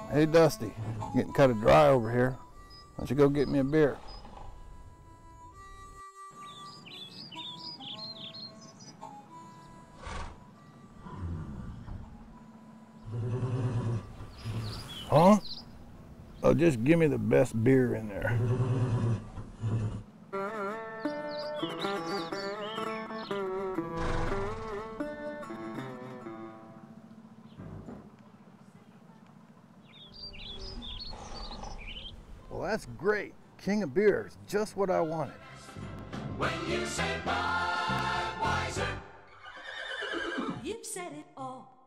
Hey Dusty, getting kind of dry over here. Why don't you go get me a beer? Huh? Oh, just give me the best beer in there. Well, that's great. King of beer is just what I wanted. When you say Budweiser, you've said it all.